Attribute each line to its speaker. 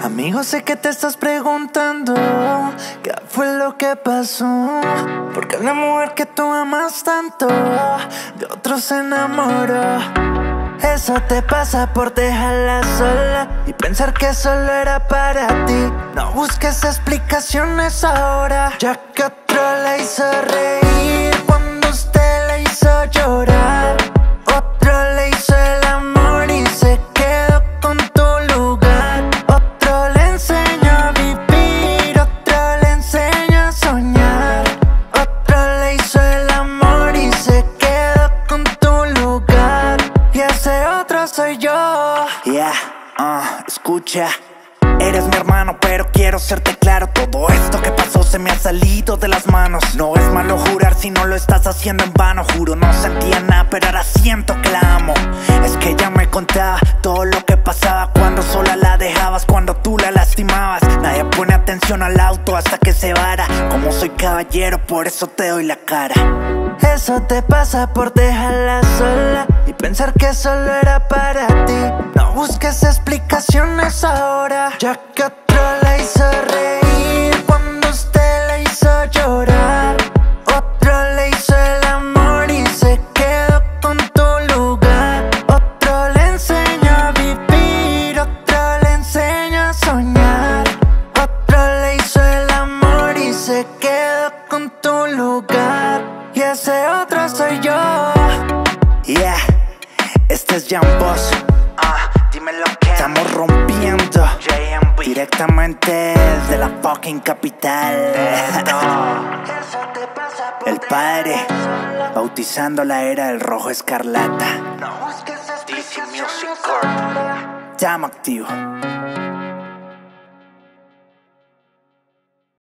Speaker 1: Amigo, sé que te estás preguntando qué fue lo que pasó, porque la mujer que tú amas tanto de otro se enamoró. Eso te pasa por dejarla sola y pensar que solo era para ti. No busques explicaciones ahora, ya que otro la hizo reír cuando usted la hizo llorar. Otro le hizo el amor y se quedó con tu lugar. Otro le enseñó a vivir, otro le enseñó a soñar. Otro le hizo el amor y se quedó con tu lugar. Y ese otro soy yo.
Speaker 2: Escucha. Eres mi hermano, pero quiero serte claro. Todo esto que pasó se me ha salido de las manos. No es malo jurar si no lo estás haciendo en vano. Juro no sentía nada, pero ahora siento que la amo. Es que ella me contaba todo lo que pasaba cuando sola la dejabas, cuando tú la lastimabas. Nadie pone atención al auto hasta que se vara. Como soy caballero, por eso te doy la cara.
Speaker 1: Eso te pasa por dejarla sola y pensar que solo era para ti. No busques explicaciones ahora, ya que otro la hizo reír cuando usted la hizo llorar. Otro le hizo el amor y se quedó con tu lugar. Otro le enseñó a vivir, otro le enseñó a soñar. Otro le hizo el amor y se quedó con tu lugar. Y ese otro soy yo.
Speaker 2: Este es Young Boss.
Speaker 3: Dímelo que
Speaker 2: Estamos rompiendo
Speaker 3: JMB.
Speaker 2: directamente desde la fucking capital.
Speaker 1: Eso te pasa por
Speaker 2: El padre
Speaker 1: dejarla sola.
Speaker 2: bautizando la era del rojo escarlata.
Speaker 1: No busques
Speaker 3: DC
Speaker 1: explicaciones
Speaker 3: Music Corp.
Speaker 1: ahora.
Speaker 2: Estamos activos.